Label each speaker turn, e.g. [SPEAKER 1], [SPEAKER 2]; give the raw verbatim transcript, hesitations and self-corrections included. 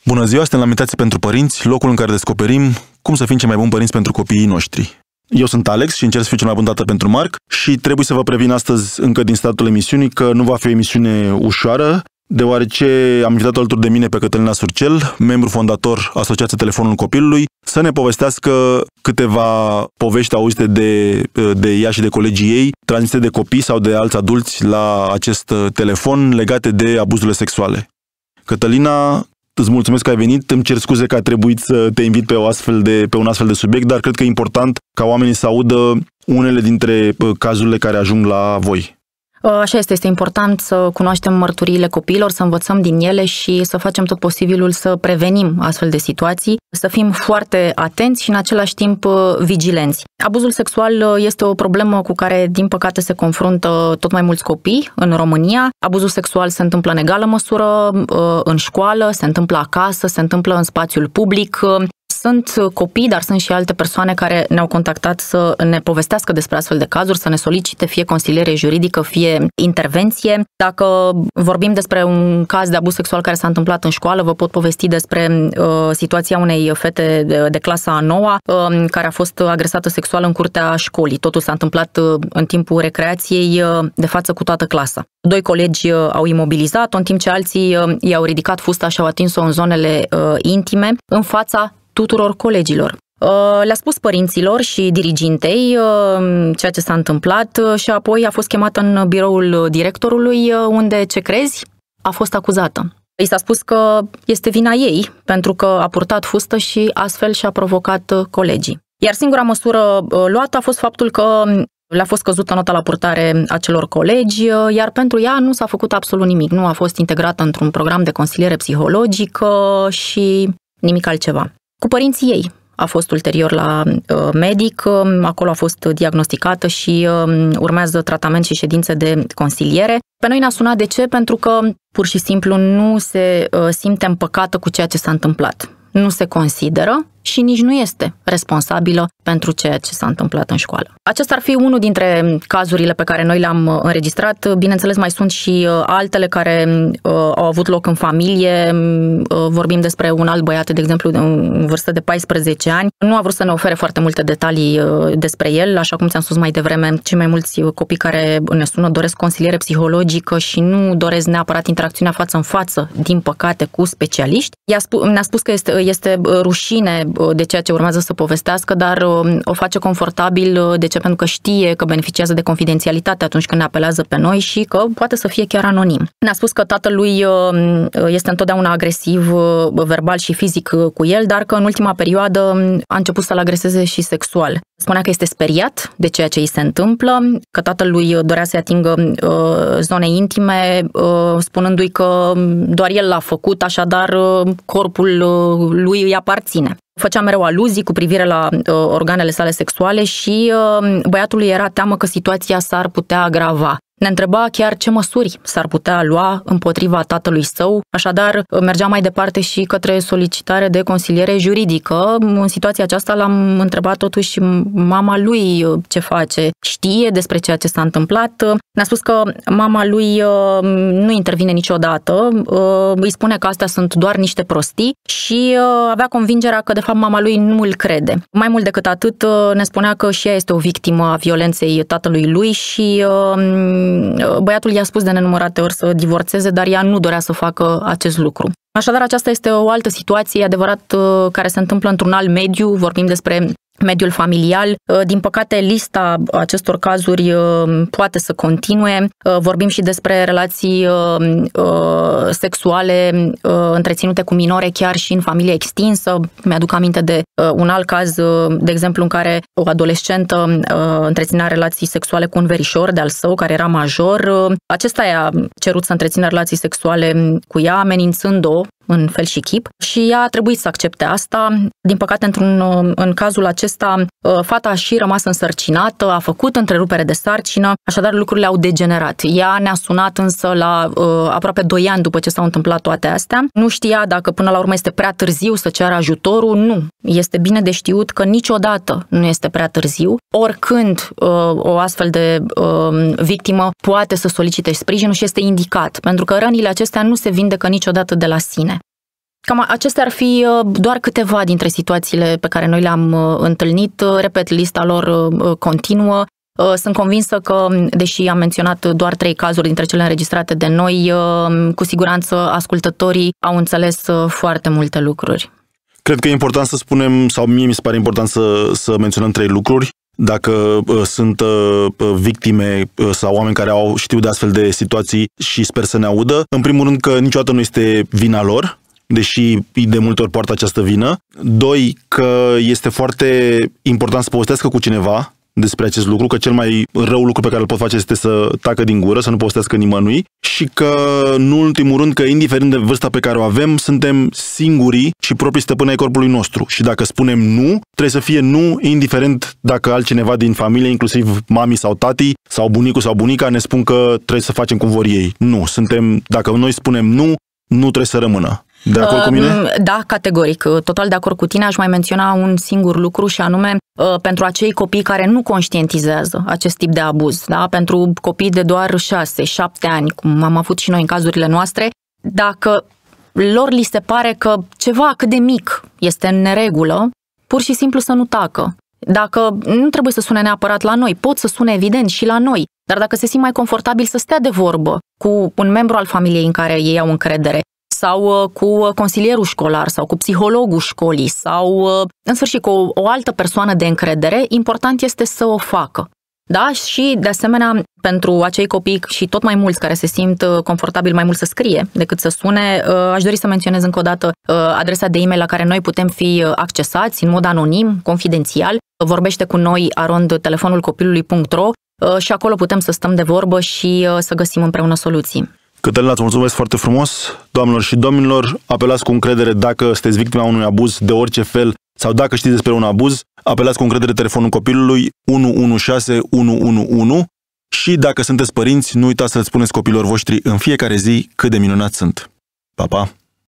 [SPEAKER 1] Bună ziua, suntem la Meditații pentru Părinți, locul în care descoperim cum să fim cei mai buni părinți pentru copiii noștri. Eu sunt Alex și încerc să fiu cel mai bun tată pentru Marc și trebuie să vă previn astăzi, încă din startul emisiunii, că nu va fi o emisiune ușoară, deoarece am invitat alături de mine pe Cătălina Surcel, membru fondator Asociația Telefonul Copilului, să ne povestească câteva povești auzite de, de ea și de colegii ei, transmise de copii sau de alți adulți la acest telefon legate de abuzurile sexuale. Cătălina, îți mulțumesc că ai venit, îmi cer scuze că a trebuit să te invit pe, o astfel de, pe un astfel de subiect, dar cred că e important ca oamenii să audă unele dintre cazurile care ajung la voi.
[SPEAKER 2] Așa este, este important să cunoaștem mărturiile copiilor, să învățăm din ele și să facem tot posibilul să prevenim astfel de situații, să fim foarte atenți și în același timp vigilenți. Abuzul sexual este o problemă cu care, din păcate, se confruntă tot mai mulți copii în România. Abuzul sexual se întâmplă în egală măsură în școală, se întâmplă acasă, se întâmplă în spațiul public. Sunt copii, dar sunt și alte persoane care ne-au contactat să ne povestească despre astfel de cazuri, să ne solicite fie consiliere juridică, fie intervenție. Dacă vorbim despre un caz de abuz sexual care s-a întâmplat în școală, vă pot povesti despre uh, situația unei fete de, de clasa a noua uh, care a fost agresată sexual în curtea școlii. Totul s-a întâmplat uh, în timpul recreației uh, de față cu toată clasa. Doi colegi uh, au imobilizat-o, în timp ce alții uh, i-au ridicat fusta și au atins-o în zonele uh, intime, în fața tuturor colegilor. Le-a spus părinților și dirigintei ceea ce s-a întâmplat și apoi a fost chemată în biroul directorului, unde, ce crezi, a fost acuzată. I s-a spus că este vina ei pentru că a purtat fustă și astfel și-a provocat colegii. Iar singura măsură luată a fost faptul că le-a fost căzută nota la purtare a celor colegi, iar pentru ea nu s-a făcut absolut nimic. Nu a fost integrată într-un program de consiliere psihologică și nimic altceva. Cu părinții ei a fost ulterior la uh, medic, uh, acolo a fost diagnosticată și uh, urmează tratament și ședințe de consiliere. Pe noi ne-a sunat de ce? Pentru că pur și simplu nu se uh, simte împăcată cu ceea ce s-a întâmplat. Nu se consideră și nici nu este responsabilă pentru ceea ce s-a întâmplat în școală. Acesta ar fi unul dintre cazurile pe care noi le-am înregistrat. Bineînțeles, mai sunt și altele care uh, au avut loc în familie. Uh, vorbim despre un alt băiat, de exemplu, în vârstă de paisprezece ani. Nu a vrut să ne ofere foarte multe detalii uh, despre el, așa cum ți-am spus mai devreme, cei mai mulți copii care ne sună doresc consiliere psihologică și nu doresc neapărat interacțiunea față în față, din păcate, cu specialiști. Ne-a spus că este, este rușine de ceea ce urmează să povestească, dar o face confortabil. De ce? Pentru că știe că beneficiază de confidențialitate atunci când ne apelează pe noi și că poate să fie chiar anonim. Ne-a spus că tatălui este întotdeauna agresiv, verbal și fizic cu el, dar că în ultima perioadă a început să-l agreseze și sexual. Spunea că este speriat de ceea ce îi se întâmplă, că tatălui dorea să-i atingă uh, zone intime, uh, spunându-i că doar el l-a făcut, așadar uh, corpul uh, lui îi aparține. Făcea mereu aluzii cu privire la uh, organele sale sexuale și uh, băiatului era teamă că situația s-ar putea agrava. Ne întreba chiar ce măsuri s-ar putea lua împotriva tatălui său, așadar mergea mai departe și către solicitare de consiliere juridică. În situația aceasta l-am întrebat totuși mama lui ce face, știe despre ceea ce s-a întâmplat. Ne-a spus că mama lui nu intervine niciodată, îi spune că astea sunt doar niște prostii și avea convingerea că de fapt mama lui nu îl crede. Mai mult decât atât ne spunea că și ea este o victimă a violenței tatălui lui și băiatul i-a spus de nenumărate ori să divorțeze, dar ea nu dorea să facă acest lucru. Așadar, aceasta este o altă situație, adevărat, care se întâmplă într-un alt mediu, vorbim despre mediul familial. Din păcate, lista acestor cazuri poate să continue. Vorbim și despre relații sexuale întreținute cu minore, chiar și în familie extinsă. Mi-aduc aminte de un alt caz, de exemplu, în care o adolescentă întreținea relații sexuale cu un verișor de-al său, care era major. Acesta i-a cerut să întrețină relații sexuale cu ea, amenințând-o în fel și chip și ea a trebuit să accepte asta. Din păcate, într-un, în cazul acesta, fata a și rămas însărcinată, a făcut întrerupere de sarcină, așadar lucrurile au degenerat. Ea ne-a sunat însă la uh, aproape doi ani după ce s-au întâmplat toate astea. Nu știa dacă până la urmă este prea târziu să ceară ajutorul. Nu. Este bine de știut că niciodată nu este prea târziu. Oricând uh, o astfel de uh, victimă poate să solicite sprijinul și este indicat, pentru că rănile acestea nu se vindecă niciodată de la sine. Cam acestea ar fi doar câteva dintre situațiile pe care noi le-am întâlnit. Repet, lista lor continuă. Sunt convinsă că, deși am menționat doar trei cazuri dintre cele înregistrate de noi, cu siguranță ascultătorii au înțeles foarte multe lucruri.
[SPEAKER 1] Cred că e important să spunem, sau mie mi se pare important să, să menționăm trei lucruri. Dacă uh, sunt uh, victime uh, sau oameni care au știu de astfel de situații și sper să ne audă, în primul rând că niciodată nu este vina lor, deși de multe ori poartă această vină. Doi, că este foarte important să povestească cu cineva despre acest lucru, că cel mai rău lucru pe care îl pot face este să tacă din gură, să nu povestească nimănui și că, nu în ultimul rând, că indiferent de vârsta pe care o avem, suntem singurii și proprii stăpâni ai corpului nostru. Și dacă spunem nu, trebuie să fie nu, indiferent dacă altcineva din familie, inclusiv mami sau tati, sau bunicul sau bunica, ne spun că trebuie să facem cum vor ei. Nu, suntem, dacă noi spunem nu, nu trebuie să rămână. De acord cu mine?
[SPEAKER 2] Da, categoric. Total de acord cu tine. Aș mai menționa un singur lucru și anume pentru acei copii care nu conștientizează acest tip de abuz, da? Pentru copii de doar șase, șapte ani, cum am avut și noi în cazurile noastre, dacă lor li se pare că ceva cât de mic este în neregulă, pur și simplu să nu tacă. Dacă nu trebuie să sune neapărat la noi, pot să sune evident și la noi, dar dacă se simt mai confortabil să stea de vorbă cu un membru al familiei în care ei au încredere, sau cu consilierul școlar, sau cu psihologul școlii, sau, în sfârșit, cu o, o altă persoană de încredere, important este să o facă. Da? Și, de asemenea, pentru acei copii și tot mai mulți care se simt confortabil mai mult să scrie decât să sune, aș dori să menționez încă o dată adresa de e-mail la care noi putem fi accesați în mod anonim, confidențial. Vorbește cu noi arond telefonul copilului punct ro și acolo putem să stăm de vorbă și să găsim împreună soluții.
[SPEAKER 1] Cătălina, îți mulțumesc foarte frumos. Doamnelor și domnilor, apelați cu încredere dacă sunteți victima unui abuz de orice fel sau dacă știți despre un abuz, apelați cu încredere telefonul copilului unu unu șase unu unu unu și dacă sunteți părinți, nu uitați să le spuneți copilor voștri în fiecare zi cât de minunați sunt. Pa, pa!